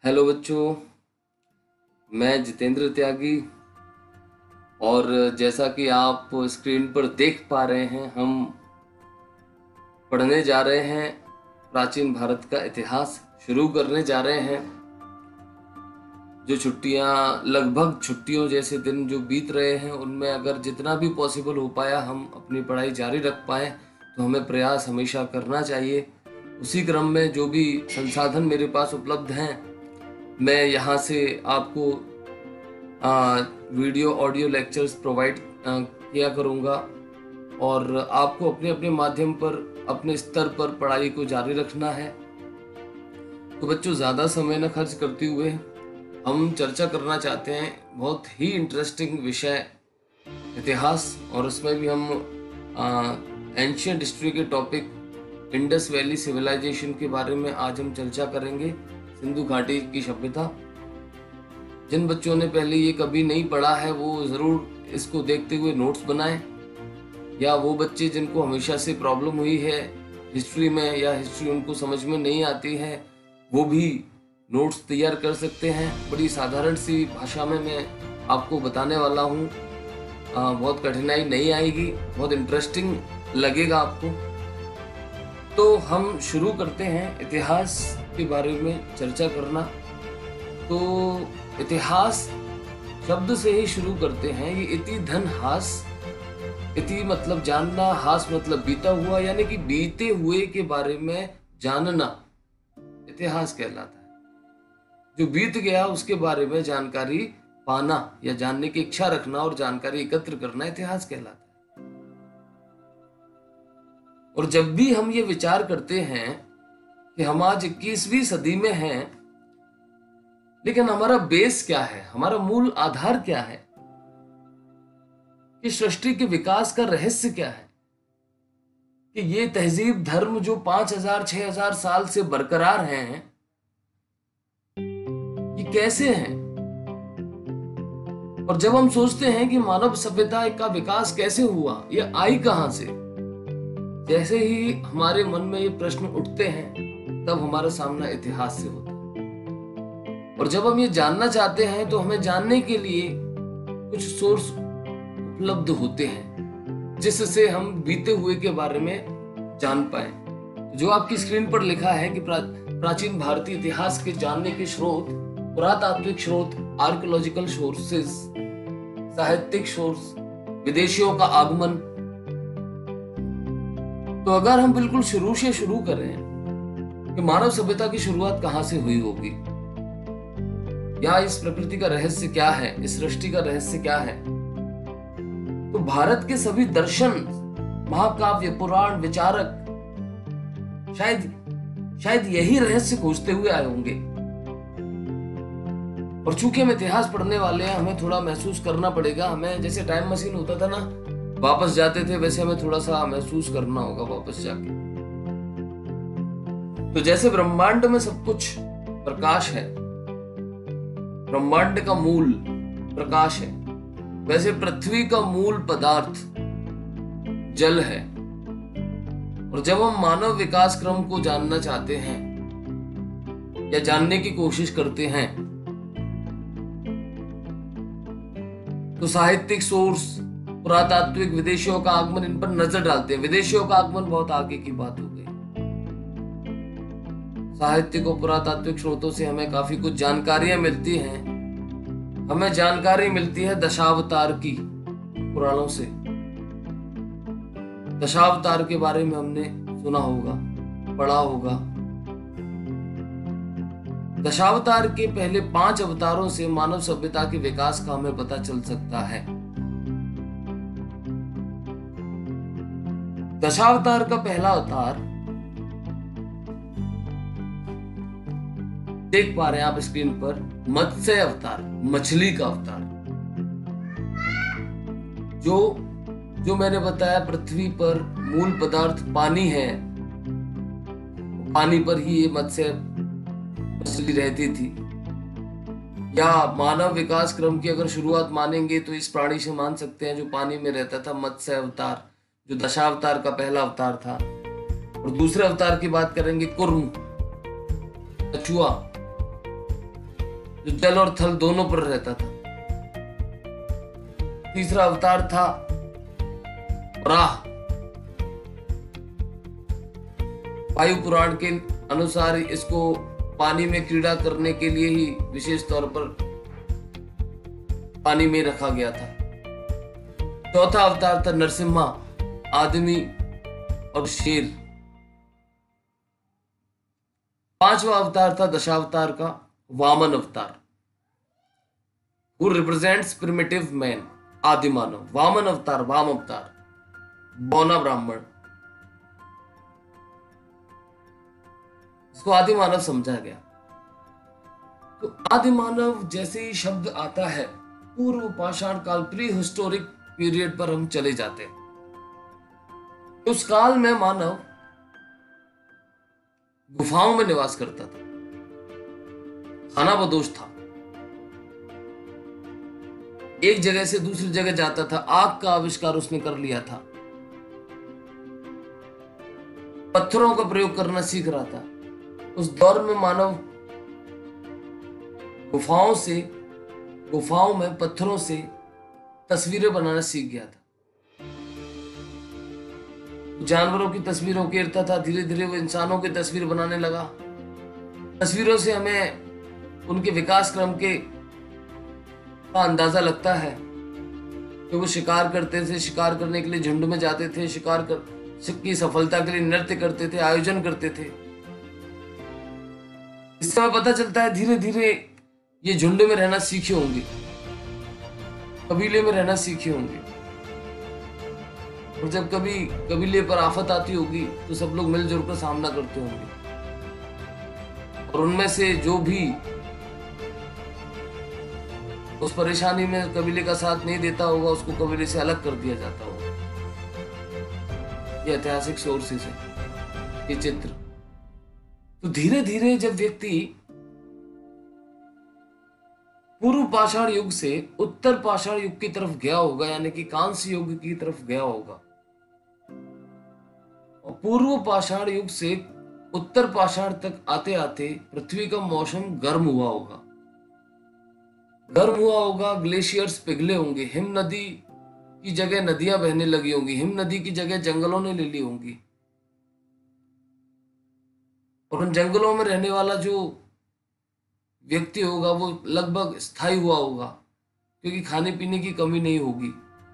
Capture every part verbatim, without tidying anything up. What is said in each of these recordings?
Hello बच्चों, मैं जितेंद्र त्यागी। और जैसा कि आप स्क्रीन पर देख पा रहे हैं, हम पढ़ने जा रहे हैं प्राचीन भारत का इतिहास शुरू करने जा रहे हैं। जो छुट्टियां, लगभग छुट्टियों जैसे दिन जो बीत रहे हैं, उनमें अगर जितना भी पॉसिबल हो पाया हम अपनी पढ़ाई जारी रख पाएँ तो हमें प्रयास हमेशा करना चाहिए। उसी क्रम में जो भी संसाधन मेरे पास उपलब्ध हैं, मैं यहाँ से आपको आ, वीडियो ऑडियो लेक्चर्स प्रोवाइड किया करूँगा और आपको अपने अपने माध्यम पर अपने स्तर पर पढ़ाई को जारी रखना है। तो बच्चों, ज़्यादा समय न खर्च करते हुए हम चर्चा करना चाहते हैं बहुत ही इंटरेस्टिंग विषय इतिहास, और उसमें भी हम एंशिएंट हिस्ट्री के टॉपिक इंडस वैली सिविलाइजेशन के बारे में आज हम चर्चा करेंगे। सिंधु घाटी की सभ्यता। जिन बच्चों ने पहले ये कभी नहीं पढ़ा है वो ज़रूर इसको देखते हुए नोट्स बनाएं, या वो बच्चे जिनको हमेशा से प्रॉब्लम हुई है हिस्ट्री में या हिस्ट्री उनको समझ में नहीं आती है, वो भी नोट्स तैयार कर सकते हैं। बड़ी साधारण सी भाषा में मैं आपको बताने वाला हूँ, बहुत कठिनाई नहीं आएगी, बहुत इंटरेस्टिंग लगेगा आपको। तो हम शुरू करते हैं इतिहास के बारे में चर्चा करना। तो इतिहास शब्द से ही शुरू करते हैं। ये इति धन हास, इति मतलब जानना, हास मतलब बीता हुआ, यानी कि बीते हुए के बारे में जानना इतिहास कहलाता है। जो बीत गया उसके बारे में जानकारी पाना या जानने की इच्छा रखना और जानकारी एकत्र करना इतिहास कहलाता है। और जब भी हम ये विचार करते हैं कि हम आज इक्कीसवीं सदी में हैं, लेकिन हमारा बेस क्या है, हमारा मूल आधार क्या है, कि सृष्टि के विकास का रहस्य क्या है, कि ये तहजीब धर्म जो पांच हजार छह हजार साल से बरकरार हैं, ये कैसे हैं। और जब हम सोचते हैं कि मानव सभ्यता का विकास कैसे हुआ, ये आई कहां से, जैसे ही हमारे मन में ये प्रश्न उठते हैं तब हमारा सामना इतिहास से होता है। और जब हम ये जानना चाहते हैं तो हमें जानने के लिए कुछ सोर्स उपलब्ध होते हैं जिससे हम बीते हुए के बारे में जान पाए। जो आपकी स्क्रीन पर लिखा है कि प्रा, प्राचीन भारतीय इतिहास के जानने के स्रोत, पुरातात्विक स्रोत, आर्कियोलॉजिकल सोर्सेज, साहित्यिक सोर्स, विदेशियों का आगमन। तो अगर हम बिल्कुल शुरू से शुरू करें कि मानव सभ्यता की शुरुआत कहां से हुई होगी, या इस प्रकृति का रहस्य क्या है, इस सृष्टि का रहस्य क्या है, तो भारत के सभी दर्शन, महाकाव्य, पुराण, विचारक शायद शायद यही रहस्य खोजते हुए आए होंगे। और चूंकि हम इतिहास पढ़ने वाले हैं, हमें थोड़ा महसूस करना पड़ेगा। हमें जैसे टाइम मशीन होता था ना, वापस जाते थे, वैसे हमें थोड़ा सा महसूस करना होगा वापस जाके। तो जैसे ब्रह्मांड में सब कुछ प्रकाश है, ब्रह्मांड का मूल प्रकाश है, वैसे पृथ्वी का मूल पदार्थ जल है। और जब हम मानव विकास क्रम को जानना चाहते हैं या जानने की कोशिश करते हैं, तो साहित्यिक सोर्स, पुरातात्विक, विदेशियों का आगमन, इन पर नजर डालते हैं। विदेशियों का आगमन बहुत आगे की बात हो गई। साहित्यिक और पुरातात्विक स्रोतों से हमें काफी कुछ जानकारियां मिलती हैं। हमें जानकारी मिलती है दशावतार की, पुराणों से। दशावतार के बारे में हमने सुना होगा, पढ़ा होगा। दशावतार के पहले पांच अवतारों से मानव सभ्यता के विकास का हमें पता चल सकता है। दशावतार का पहला अवतार देख पा रहे हैं आप स्क्रीन पर, मत्स्य अवतार, मछली का अवतार। जो जो मैंने बताया, पृथ्वी पर मूल पदार्थ पानी है, पानी पर ही ये मत्स्य मछली रहती थी। या मानव विकास क्रम की अगर शुरुआत मानेंगे तो इस प्राणी से मान सकते हैं जो पानी में रहता था, मत्स्य अवतार, जो दशावतार का पहला अवतार था। और दूसरे अवतार की बात करेंगे, कुर्म, कछुआ, जो जल और थल दोनों पर रहता था। तीसरा अवतार था वराह। वायु पुराण के अनुसार इसको पानी में क्रीड़ा करने के लिए ही विशेष तौर पर पानी में रखा गया था। चौथा अवतार था नरसिम्हा, आदमी और शेर। पांचवा अवतार था दशावतार का वामन अवतार, who represents primitive man, आदि मानव। वामन अवतार, वाम अवतार, बौना ब्राह्मण, इसको आदि मानव समझा गया। तो आदि मानव जैसे ही शब्द आता है, पूर्व पाषाण काल, प्री हिस्टोरिक पीरियड पर हम चले जाते हैं। उस काल में मानव गुफाओं में निवास करता था, खानाबदोश था, एक जगह से दूसरी जगह जाता था, आग का आविष्कार उसने कर लिया था, पत्थरों का प्रयोग करना सीख रहा था। उस दौर में मानव गुफाओं से गुफाओं में पत्थरों से तस्वीरें बनाना सीख गया था। जानवरों की तस्वीरें उकेरता था, धीरे धीरे वो इंसानों की तस्वीर बनाने लगा। तस्वीरों से हमें उनके विकास क्रम के का अंदाजा लगता है कि वो शिकार करते थे, शिकार करने के लिए झुंड में जाते थे, शिकार कर की सफलता के लिए नृत्य करते थे, आयोजन करते थे। इस समय पता चलता है धीरे धीरे ये झुंड में रहना सीखे होंगे, कबीले में रहना सीखे होंगे, और जब कभी कबीले पर आफत आती होगी तो सब लोग मिलजुल कर सामना करते होंगे, और उनमें से जो भी उस परेशानी में कबीले का साथ नहीं देता होगा उसको कबीले से अलग कर दिया जाता होगा। ये ऐतिहासिक सोर्सेस है, ये चित्र। तो धीरे धीरे जब व्यक्ति पूर्व पाषाण युग से उत्तर पाषाण युग की तरफ गया होगा, यानी कि कांस्य युग की तरफ गया होगा, और पूर्व पाषाण युग से उत्तर पाषाण तक आते आते पृथ्वी का मौसम गर्म हुआ होगा। गर्म हुआ होगा, ग्लेशियर्स पिघले होंगे, हिम नदी की जगह नदियां बहने लगी होंगी, हिम नदी की जगह जंगलों ने ले ली होंगी, और उन जंगलों में रहने वाला जो व्यक्ति होगा वो लगभग स्थायी हुआ होगा, क्योंकि खाने पीने की कमी नहीं होगी।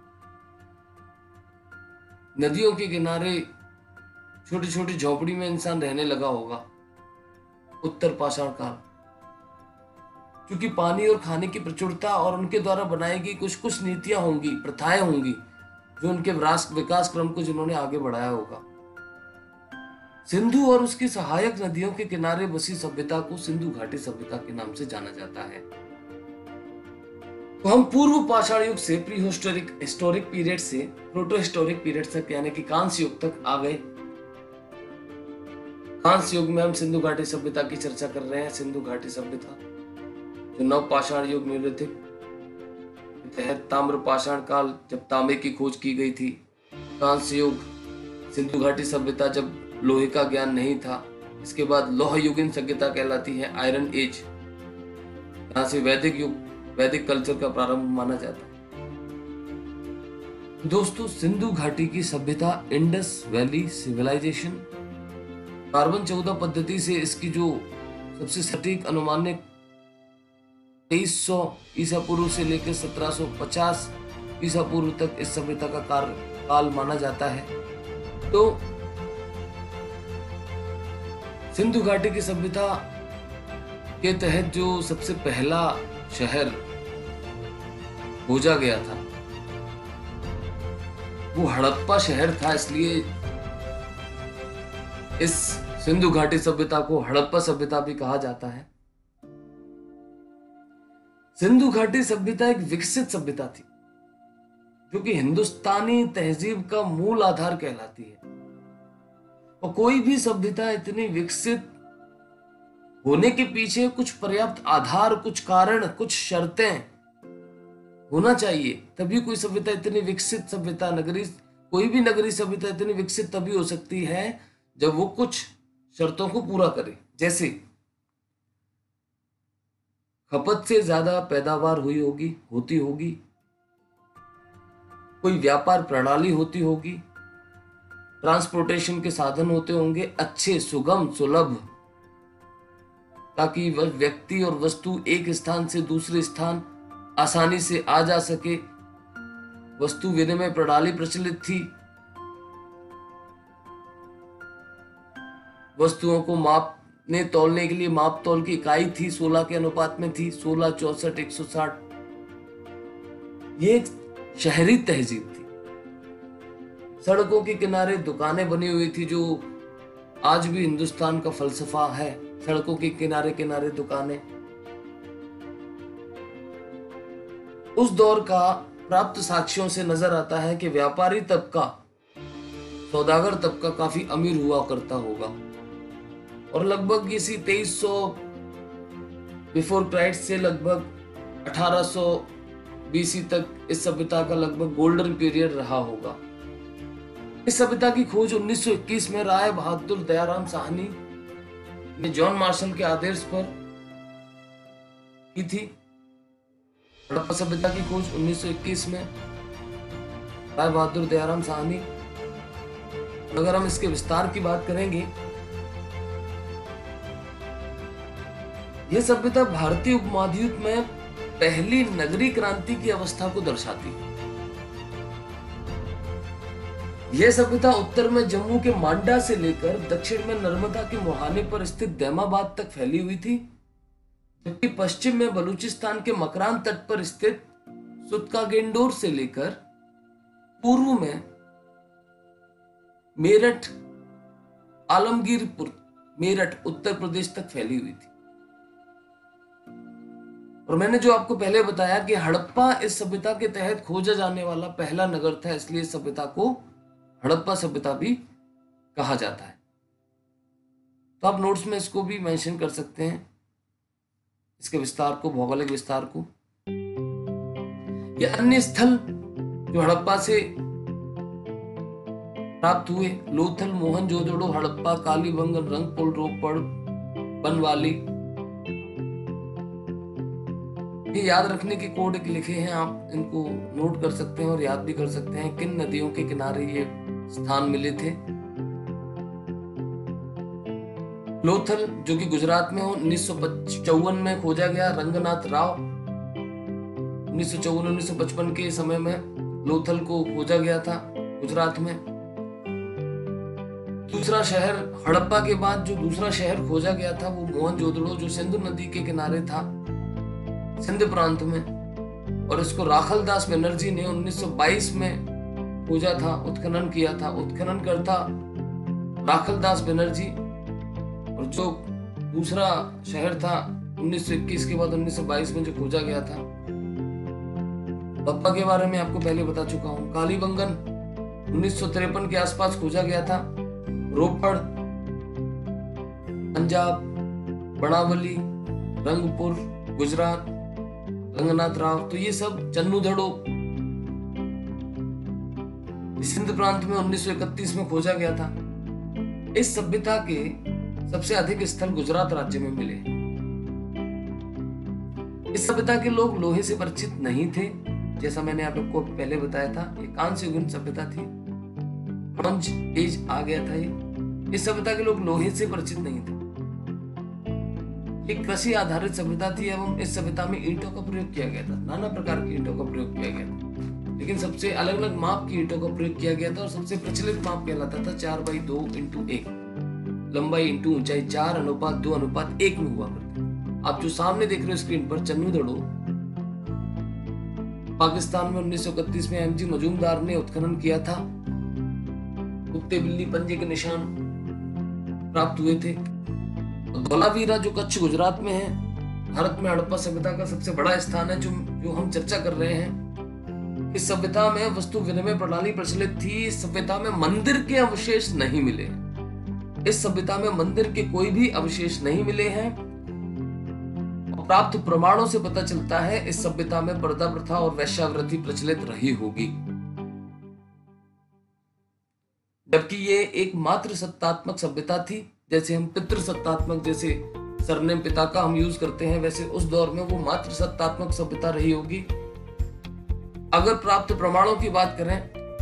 नदियों के किनारे छोटी छोटी झोपड़ी में इंसान रहने लगा होगा उत्तर पाषाण काल, क्योंकि पानी और खाने की प्रचुरता और उनके द्वारा बनाई गई कुछ कुछ नीतियां होंगी, प्रथाएं होंगी, जो उनके विकास क्रम को जिन्होंने आगे बढ़ाया होगा। सिंधु और उसकी सहायक नदियों के किनारे बसी सभ्यता को सिंधु घाटी सभ्यता के नाम से जाना जाता है। तो हम पूर्व पाषाण युग से प्री हिस्टोरिक हिस्टोरिक पीरियड से प्रोटो हिस्टोरिक पीरियड तक, यानी कि कांस्य युग तक आ गए। कांस्य युग में हम सिंधु घाटी सभ्यता की चर्चा कर रहे हैं। सिंधु घाटी सभ्यता जो नव पाषाण युग नियोलिथिक तहत ताम्र पाषाण काल, जब तांबे की खोज की गई थी। कांस्य युग, सिंधु घाटी सभ्यता जब लोहे का ज्ञान नहीं था। इसके बाद लोह युगीन सभ्यता कहलाती है, आयरन एज। यहां से वैदिक युग, वैदिक कल्चर का प्रारंभ माना जाता है। दोस्तों, सिंधु घाटी की सभ्यता, इंडस वैली सिविलाइजेशन, कार्बन चौदह पद्धति से इसकी जो सबसे सटीक अनुमानित तेईस सौ ईसा पूर्व से लेकर सत्रह सौ पचास ईसा पूर्व तक इस सभ्यता का काल माना जाता है। तो सिंधु घाटी की सभ्यता के तहत जो सबसे पहला शहर खोजा गया था वो हड़प्पा शहर था, इसलिए इस सिंधु घाटी सभ्यता को हड़प्पा सभ्यता भी कहा जाता है। सिंधु घाटी सभ्यता एक विकसित सभ्यता थी जो कि हिंदुस्तानी तहजीब का मूल आधार कहलाती है। और कोई भी सभ्यता इतनी विकसित होने के पीछे कुछ पर्याप्त आधार, कुछ कारण, कुछ शर्तें होना चाहिए, तभी कोई सभ्यता इतनी विकसित सभ्यता, नगरी कोई भी नगरी सभ्यता इतनी विकसित तभी हो सकती है जब वो कुछ शर्तों को पूरा करे। जैसे खपत से ज्यादा पैदावार हुई होगी होती होगी, कोई व्यापार प्रणाली होती होगी, ट्रांसपोर्टेशन के साधन होते होंगे अच्छे, सुगम, सुलभ, ताकि वह व्यक्ति और वस्तु एक स्थान से दूसरे स्थान आसानी से आ जा सके। वस्तु विनिमय प्रणाली प्रचलित थी। वस्तुओं को मापने तौलने के लिए माप तौल की इकाई थी, सोलह के अनुपात में थी, सोलह, चौसठ, एक सौ साठ। ये एक शहरी तहजीब थी। सड़कों के किनारे दुकानें बनी हुई थी, जो आज भी हिंदुस्तान का फलसफा है। सड़कों के किनारे किनारे दुकानें। उस दौर का प्राप्त साक्ष्यों से नजर आता है कि व्यापारी तबका, सौदागर तबका काफी अमीर हुआ करता होगा और लगभग इसी तेईस सौ बिफोर क्राइस्ट से लगभग अठारह सौ बीसी तक इस सभ्यता का लगभग गोल्डन पीरियड रहा होगा। इस सभ्यता की खोज उन्नीस सौ इक्कीस में राय बहादुर दयाराम साहनी ने जॉन मार्शल के आदेश पर की थी। हड़प्पा सभ्यता की खोज उन्नीस सौ इक्कीस में राय बहादुर दयाराम साहनी। अगर हम इसके विस्तार की बात करेंगे, यह सभ्यता भारतीय उपमहाद्वीप में पहली नगरीय क्रांति की अवस्था को दर्शाती है। यह सभ्यता उत्तर में जम्मू के मांडा से लेकर दक्षिण में नर्मदा के मुहाने पर स्थित दैमाबाद तक फैली हुई थी, जबकि पश्चिम में बलूचिस्तान के मकरान तट पर स्थित सुतकागेंडोर से लेकर पूर्व में मेरठ, आलमगीरपुर, मेरठ उत्तर प्रदेश तक फैली हुई थी। और मैंने जो आपको पहले बताया कि हड़प्पा इस सभ्यता के तहत खोजा जाने वाला पहला नगर था, इसलिए इस सभ्यता को हड़प्पा सभ्यता भी कहा जाता है। तो आप नोट्स में इसको भी मेंशन कर सकते हैं, इसके विस्तार को, भौगोलिक विस्तार को। ये अन्य स्थल जो हड़प्पा से प्राप्त हुए, लोथल, मोहनजोदड़ो, हड़प्पा, कालीबंगन, रंगपुर, रोपड़, बनवाली, ये याद रखने के कोड लिखे हैं, आप इनको नोट कर सकते हैं और याद भी कर सकते हैं किन नदियों के किनारे ये स्थान मिले थे। लोथल जो कि गुजरात में हो, उन्नीस सौ चौवन में खोजा गया। रंगनाथ राव उन्नीस सौ चौवन उन्नीस सौ पचपन के समय में लोथल को खोजा गया था गुजरात में। दूसरा शहर हड़प्पा के बाद जो दूसरा शहर खोजा गया था वो मोहनजोदड़ो, जो सिंधु नदी के किनारे था, सिंध प्रांत में, और इसको राखलदास बनर्जी ने उन्नीस सौ बाईस में खोजा था, उत्खनन किया था। उत्खनन करता राखलदास बनर्जी। और जो दूसरा शहर था उन्नीस सौ इक्कीस के बाद उन्नीस सौ बाईस में जो खोजा गया था, हड़प्पा के बारे में आपको पहले बता चुका हूं। कालीबंगन उन्नीस सौ तिरपन के आसपास खोजा गया था। रोपड़, पंजाब, बनावली, रंगपुर, गुजरात, रंगनाथ राव, तो ये सब चन्नूधड़ो सिंध प्रांत में उन्नीस सौ इकतीस में खोजा गया था। इस सभ्यता के सबसे अधिक स्थल गुजरात राज्य में मिले। इस सभ्यता के लोग लोहे से परिचित नहीं थे, जैसा मैंने आपको पहले बताया था। ये कांस्य युगीन सभ्यता थी, ब्रॉन्ज एज आ गया था ये। इस सभ्यता के लोग लोहे से परिचित नहीं थे। एक कृषि आधारित सभ्यता थी एवं इस सभ्यता में ईंटों का प्रयोग किया गया था। नाना प्रकार की ईंटों का प्रयोग किया गया था, लेकिन सबसे अलग अलग माप की ईंटों का प्रयोग किया गया था और सबसे प्रचलित माप कहलाता था चार बाई दो इंटू एक, लंबाई इंटू ऊंचाई चार अनुपात दो अनुपात एक में हुआ करती। आप जो सामने देख रहे हो स्क्रीन पर, चन्नूधड़ो पाकिस्तान में उन्नीस सौ इकतीस में एम जी मजूमदार ने उत्खनन किया था। कुत्ते, बिल्ली, पंजे के निशान प्राप्त हुए थे। धौलावीरा जो कच्छ गुजरात में है, भारत में हड़प्पा सभ्यता का सबसे बड़ा स्थान है जो जो हम चर्चा कर रहे हैं। इस सभ्यता में वस्तु विनिमय प्रणाली प्रचलित थी। इस सभ्यता में मंदिर के अवशेष नहीं मिले। इस सभ्यता में मंदिर के कोई भी अवशेष नहीं मिले हैं। प्राप्त प्रमाणों से पता चलता है इस सभ्यता में पर्दा प्रथा और वैश्यावृत्ति प्रचलित रही होगी, जबकि ये एक मात्र सत्तात्मक सभ्यता थी। जैसे हम पितृ सत्तात्मक जैसे सरनेम पिता का हम यूज करते हैं, वैसे उस दौर में वो मात्र सत्तात्मक सभ्यता रही होगी। अगर प्राप्त प्रमाणों की बात करें,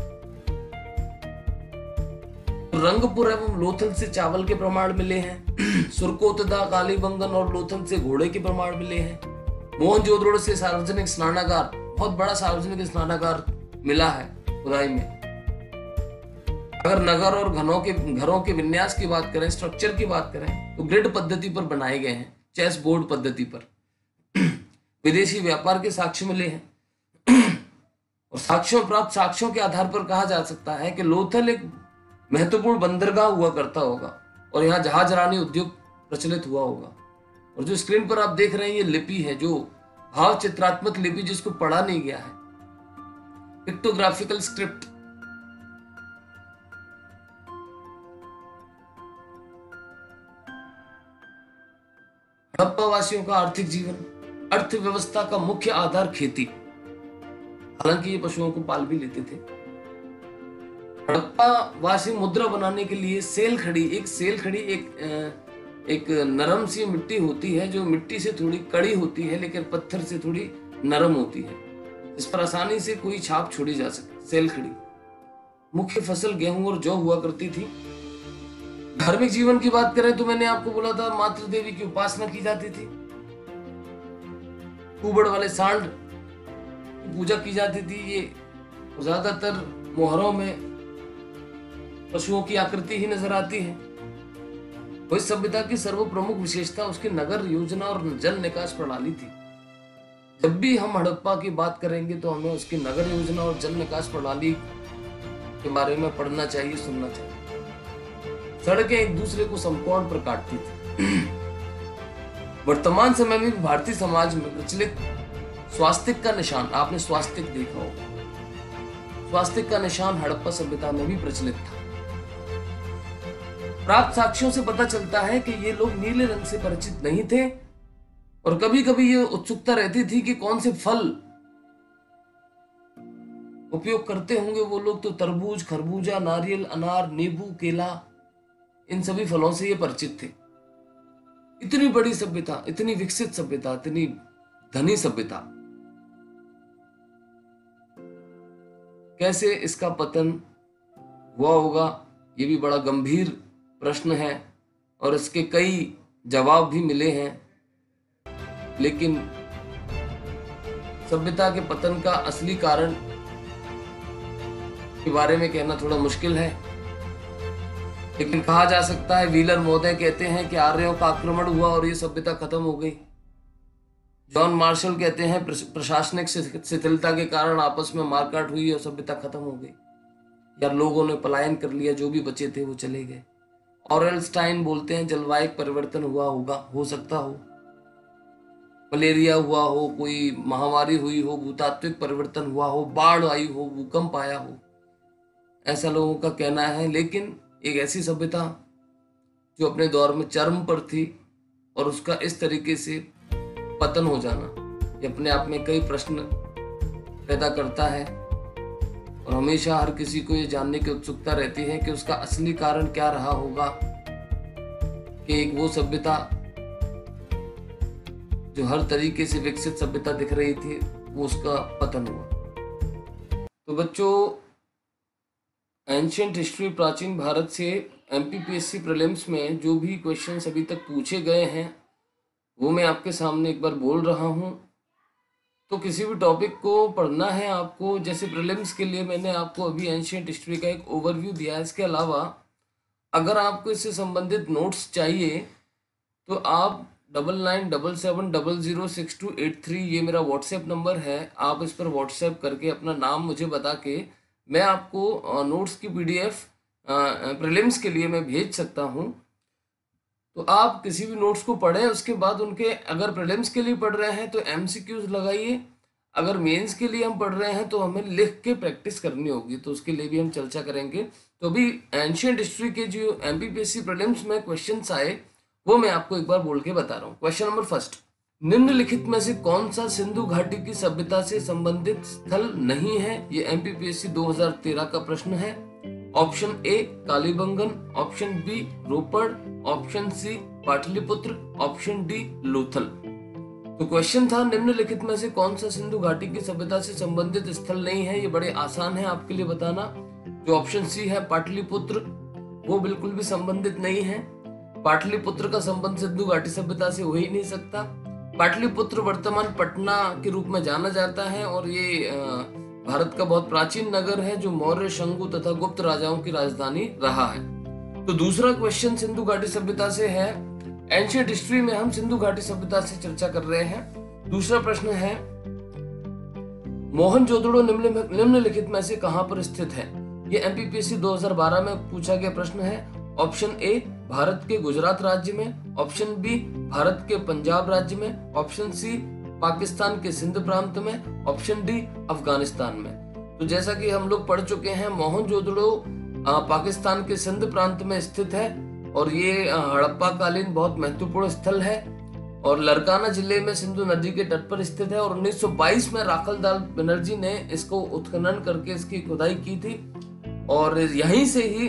रंगपुर एवं लोथल से चावल के प्रमाण मिले हैं। सुरकोतदा, कालीबंगन और लोथल से घोड़े के प्रमाण मिले हैं। मोहनजोदड़ो से सार्वजनिक स्नानागार, बहुत बड़ा सार्वजनिक स्नानागार मिला है खुदाई में। अगर नगर और घरों के घरों के विन्यास की बात करें, स्ट्रक्चर की बात करें, तो ग्रिड पद्धति पर बनाए गए हैं, चेस बोर्ड पद्धति पर। विदेशी व्यापार के साक्ष्य मिले हैं और साक्ष्यों प्राप्त साक्ष्यों के आधार पर कहा जा सकता है कि लोथल एक महत्वपूर्ण बंदरगाह हुआ करता होगा और यहाँ जहाजरानी उद्योग प्रचलित हुआ होगा। और जो स्क्रीन पर आप देख रहे हैं ये लिपि है, जो भाव चित्रात्मक लिपि, जिसको पढ़ा नहीं गया है, पिक्टोग्राफिकल स्क्रिप्ट। हड़प्पा वासियों का आर्थिक जीवन, अर्थव्यवस्था का मुख्य आधार खेती, हालांकि ये पशुओं को पाल भी लेते थे। हड़प्पा वासी मुद्रा बनाने के लिए सेल खड़ी, एक सेल खड़ी एक एक नरम सी मिट्टी होती है, जो मिट्टी से थोड़ी कड़ी होती है लेकिन पत्थर से थोड़ी नरम होती है, इस पर आसानी से कोई छाप छोड़ी जा सके। सेल खड़ी। मुख्य फसल गेहूं और जौ हुआ करती थी। धार्मिक जीवन की बात करें तो मैंने आपको बोला था मातृ देवी की उपासना की जाती थी। कुबड़ वाले सांड की पूजा की जाती थी। ये ज्यादातर मोहरों में पशुओं की आकृति ही नजर आती है। वही सभ्यता की सर्व प्रमुख विशेषता उसकी नगर योजना और जल निकास प्रणाली थी। जब भी हम हड़प्पा की बात करेंगे तो हमें उसकी नगर योजना और जल निकास प्रणाली के बारे में पढ़ना चाहिए, सुनना चाहिए। सड़कें एक दूसरे को समकोण पर काटती थी। वर्तमान समय में भारतीय समाज में प्रचलित स्वास्तिक का निशान, आपने स्वास्तिक देखा होगा, स्वास्तिक का निशान हड़प्पा सभ्यता में भी प्रचलित था। प्राप्त साक्ष्यों से पता चलता है कि ये लोग नीले रंग से परिचित नहीं थे और कभी कभी ये उत्सुकता रहती थी कि कौन से फल उपयोग करते होंगे वो लोग। तो तरबूज, खरबूजा, नारियल, अनार, नींबू, केला, इन सभी फलों से ये परिचित थे। इतनी बड़ी सभ्यता, इतनी विकसित सभ्यता, इतनी धनी सभ्यता, कैसे इसका पतन हुआ होगा, ये भी बड़ा गंभीर प्रश्न है और इसके कई जवाब भी मिले हैं। लेकिन सभ्यता के पतन का असली कारण के बारे में कहना थोड़ा मुश्किल है, लेकिन कहा जा सकता है, व्हीलर महोदय कहते हैं कि आर्यों का आक्रमण हुआ और ये सभ्यता खत्म हो गई। जॉन मार्शल कहते हैं प्रशासनिक शिथिलता के कारण आपस में मारकाट हुई और सभ्यता खत्म हो गई, या लोगों ने पलायन कर लिया, जो भी बचे थे वो चले गए। ऑरेलस्टाइन बोलते हैं जलवायु परिवर्तन हुआ होगा, हो सकता हो, मलेरिया हुआ हो, कोई महामारी हुई हो, भूतात्विक परिवर्तन हुआ हो, बाढ़ आई हो, भूकंप आया हो, ऐसा लोगों का कहना है। लेकिन एक ऐसी सभ्यता जो अपने दौर में चरम पर थी और उसका इस तरीके से पतन हो जाना, ये अपने आप में कई प्रश्न पैदा करता है और हमेशा हर किसी को ये जानने की उत्सुकता रहती है कि उसका असली कारण क्या रहा होगा कि एक वो सभ्यता जो हर तरीके से विकसित सभ्यता दिख रही थी वो उसका पतन हुआ। तो बच्चों, एंशिएंट हिस्ट्री, प्राचीन भारत से एमपीपीएससी प्रीलिम्स में जो भी क्वेश्चंस अभी तक पूछे गए हैं वो मैं आपके सामने एक बार बोल रहा हूँ। तो किसी भी टॉपिक को पढ़ना है आपको, जैसे प्रीलिम्स के लिए मैंने आपको अभी एंशिएंट हिस्ट्री का एक ओवरव्यू दिया है। इसके अलावा अगर आपको इससे संबंधित नोट्स चाहिए तो आप double nine double seven double zero six two eight three ये मेरा व्हाट्सएप नंबर है, आप इस पर व्हाट्सएप करके अपना नाम मुझे बता के मैं आपको नोट्स की पीडीएफ प्रीलिम्स के लिए मैं भेज सकता हूं। तो आप किसी भी नोट्स को पढ़ें, उसके बाद उनके, अगर प्रीलिम्स के लिए पढ़ रहे हैं तो एमसीक्यूज लगाइए, अगर मेंस के लिए हम पढ़ रहे हैं तो हमें लिख के प्रैक्टिस करनी होगी, तो उसके लिए भी हम चर्चा करेंगे। तो अभी एंशिएंट हिस्ट्री के जो एमपीपीएससी प्रीलिम्स में क्वेश्चंस आए वो मैं आपको एक बार बोल के बता रहा हूँ। क्वेश्चन नंबर फर्स्ट, निम्नलिखित में से कौन सा सिंधु घाटी की सभ्यता से संबंधित स्थल नहीं है? ये एमपीपीएससी दो हज़ार तेरह का प्रश्न है। Option A Kalibangan, option B Ropar, option C Pataliputra, option D Lothal. तो क्वेश्चन था निम्नलिखित में से कौन सा सिंधु घाटी की सभ्यता से संबंधित स्थल नहीं है। ये बड़े आसान है आपके लिए बताना। जो ऑप्शन सी है पाटलिपुत्र, वो बिल्कुल भी संबंधित नहीं है। पाटलिपुत्र का संबंध सिंधु घाटी सभ्यता से हो ही नहीं सकता। पाटलिपुत्र वर्तमान पटना के रूप में जाना जाता है और ये भारत का बहुत प्राचीन नगर है जो मौर्य, शंगु तथा गुप्त राजाओं की राजधानी रहा है। तो दूसरा क्वेश्चन सिंधु घाटी सभ्यता से है। एंशिएंट हिस्ट्री में हम सिंधु घाटी सभ्यता से चर्चा कर रहे हैं। दूसरा प्रश्न है मोहनजोदड़ो निम्नलिखित में से कहां पर स्थित है। ये एमपीपीएससी दो हज़ार बारह में पूछा गया प्रश्न है। ऑप्शन ए भारत के गुजरात राज्य में, ऑप्शन बी भारत के पंजाब राज्य में, ऑप्शन सी पाकिस्तान के सिंध प्रांत में, ऑप्शन डी अफगानिस्तान में। तो जैसा कि हम लोग पढ़ चुके हैं, मोहनजोदड़ो पाकिस्तान के सिंध प्रांत में स्थित है और ये हड़प्पा कालीन बहुत महत्वपूर्ण स्थल है और लरकाना जिले में सिंधु नदी के तट पर स्थित है। और उन्नीस सौ बाईस में राखलदाल बनर्जी ने इसको उत्खनन करके इसकी खुदाई की थी और यहीं से ही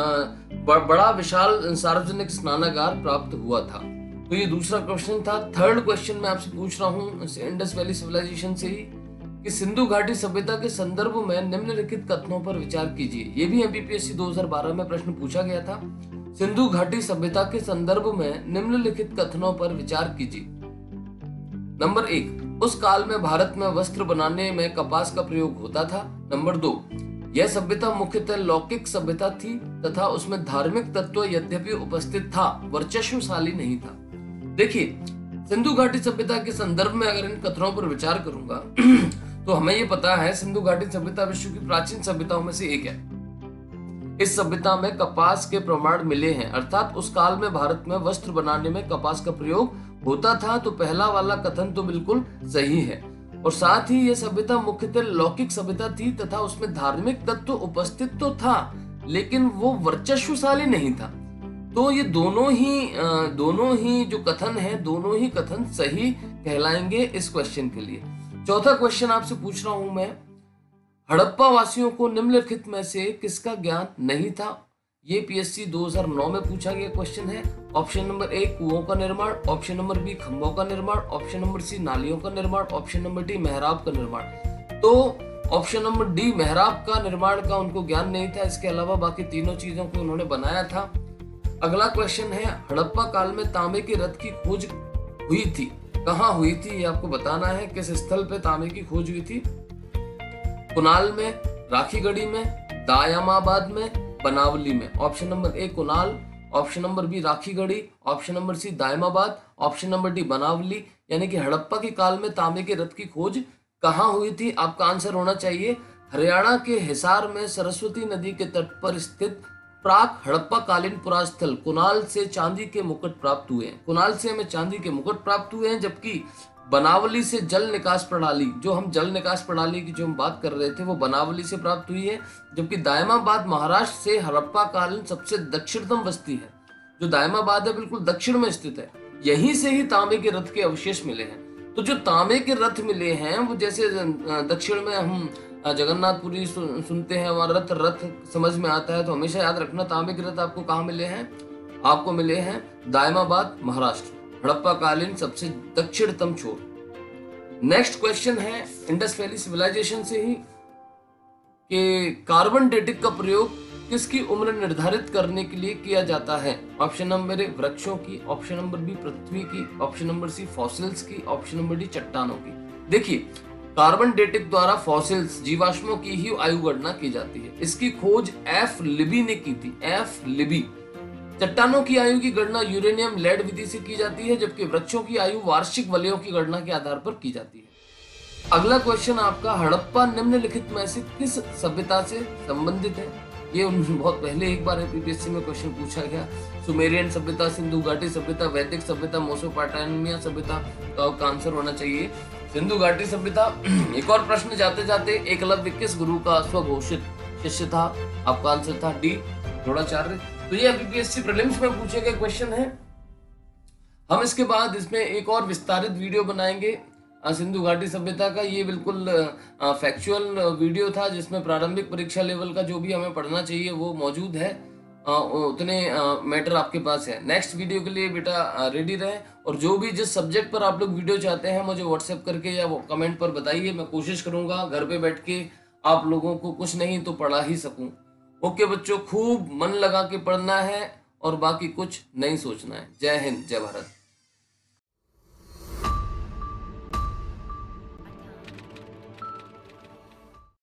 बड़ा विशाल सार्वजनिक स्नानागार प्राप्त हुआ था। तो ये दूसरा क्वेश्चन था। थर्ड क्वेश्चन मैं आपसे पूछ रहा हूँ इंडस वैली सिविलाइजेशन से ही कि सिंधु घाटी सभ्यता के संदर्भ में निम्नलिखित कथनों पर विचार कीजिए। ये भी एमपीपीएससी दो हज़ार बारह में प्रश्न पूछा गया था। सिंधु घाटी सभ्यता के संदर्भ में निम्नलिखित कथनों पर विचार कीजिए। नंबर एक, उस काल में भारत में वस्त्र बनाने में कपास का प्रयोग होता था। नंबर दो, यह सभ्यता मुख्यतः लौकिक सभ्यता थी तथा उसमें धार्मिक तत्व यद्यपि उपस्थित था, वर्चस्वशाली नहीं था। देखिए, सिंधु घाटी सभ्यता के संदर्भ में अगर इन कथनों पर विचार करूंगा तो हमें यह पता है सिंधु घाटी सभ्यता विश्व की प्राचीन सभ्यताओं में से एक है। इस सभ्यता में कपास के प्रमाण मिले हैं, अर्थात उस काल में भारत में वस्त्र बनाने में कपास का प्रयोग होता था। तो पहला वाला कथन तो बिल्कुल सही है। और साथ ही यह सभ्यता मुख्यतः लौकिक सभ्यता थी तथा उसमें धार्मिक तत्व उपस्थित तो था लेकिन वो वर्चस्वशाली नहीं था। तो ये दोनों ही दोनों ही जो कथन है, दोनों ही कथन सही कहलाएंगे इस क्वेश्चन के लिए। चौथा क्वेश्चन आपसे पूछ रहा हूं मैं, हड़प्पा वासियों को निम्नलिखित में से किसका ज्ञान नहीं था। ये पीएससी दो हज़ार नौ में पूछा गया क्वेश्चन है। ऑप्शन नंबर ए कुओं का निर्माण, ऑप्शन नंबर बी खंभों का निर्माण, ऑप्शन नंबर सी नालियों का निर्माण, ऑप्शन नंबर डी मेहराब का निर्माण। तो ऑप्शन नंबर डी मेहराब का निर्माण का उनको ज्ञान नहीं था। इसके अलावा बाकी तीनों चीजों को उन्होंने बनाया था। अगला क्वेश्चन है, हड़प्पा काल में तांबे के रथ की खोज हुई थी, कहाँ हुई थी ये आपको बताना है। किस स्थल पे तांबे की खोज हुई थी। कुनाल में, राखीगढ़ी में, दायामाबाद में, बनावली में। Option number A Kunal, option number B Rakhigarhi, option number C Daimabad, option number D Banawali. यानी कि हड़प्पा के काल में तांबे के रथ की खोज कहाँ हुई थी। आपका आंसर होना चाहिए हरियाणा के हिसार में सरस्वती नदी के तट पर स्थित प्राक हड़प्पा कालीन पुरास्थल कुनाल से चांदी के मुकुट प्राप्त हुए हैं। कुनाल से हमें चांदी के मुकुट प्राप्त हुए हैं, जबकि बनावली से जल निकास प्रणाली, जो हम जल निकास प्रणाली की जो हम बात कर रहे थे, वो बनावली से प्राप्त हुई है। जबकि दायमाबाद महाराष्ट्र से हड़प्पा कालीन सबसे दक्षिणतम बस्ती है। जो दायमाबाद है बिल्कुल दक्षिण में स्थित है, यहीं से ही तांबे के रथ के अवशेष मिले हैं। तो जो तांबे के रथ मिले हैं वो जैसे दक्षिण में हम जगन्नाथपुरी सु, सुनते हैं, वहां रथ रथ समझ में आता है। तो हमेशा याद रखना तांबे के रथ आपको कहाँ मिले हैं, आपको मिले हैं दायमाबाद महाराष्ट्र, हड़प्पा कालीन सबसे दक्षिणतम छोर। नेक्स्ट क्वेश्चन है इंडस वैली सिविलाइजेशन से ही कि कार्बन डेटिंग का प्रयोग किसकी उम्र निर्धारित करने के लिए किया जाता है। ऑप्शन नंबर ए वृक्षों की, ऑप्शन नंबर बी पृथ्वी की, ऑप्शन नंबर सी फॉसिल्स की, ऑप्शन नंबर डी चट्टानों की। देखिए, कार्बन डेटिंग द्वारा फॉसिल्स जीवाश्मों की ही आयु गणना की जाती है। इसकी खोज एफ लिबी ने की थी, एफ लिबी। चट्टानों की आयु की गणना यूरेनियम लेड विधि से की जाती है, जबकि वृक्षों की आयु वार्षिक वलयों की गणना के आधार पर की जाती है। अगला क्वेश्चन आपका, हड़प्पा निम्नलिखित में से किस सभ्यता से संबंधित है। ये बहुत पहले एक बार एमपीपीएससी में क्वेश्चन पूछा गया। सुमेरियन सभ्यता, सिंधु घाटी सभ्यता, वैदिक सभ्यता, मेसोपोटामिया सभ्यता। तो आपका आंसर होना चाहिए सिंधु घाटी सभ्यता। एक और प्रश्न जाते जाते, एकलव्य किस गुरु का स्वघोषित शिष्य था। आपका आंसर था डी द्रोणाचार्य। तो ये एमपीपीएससी प्रीलिम्स में पूछे गए क्वेश्चन है। हम इसके बाद इसमें एक और विस्तारित वीडियो बनाएंगे सिंधु घाटी सभ्यता का। ये बिल्कुल फैक्चुअल वीडियो था जिसमें प्रारंभिक परीक्षा लेवल का जो भी हमें पढ़ना चाहिए वो मौजूद है। अ, उतने मैटर आपके पास है। नेक्स्ट वीडियो के लिए बेटा रेडी रहें, और जो भी जिस सब्जेक्ट पर आप लोग वीडियो चाहते हैं मुझे व्हाट्सएप करके या वो कमेंट पर बताइए। मैं कोशिश करूंगा घर पे बैठ के आप लोगों को कुछ नहीं तो पढ़ा ही सकूं। ओके बच्चों, खूब मन लगा के पढ़ना है और बाकी कुछ नहीं सोचना है। जय हिंद, जय भारत।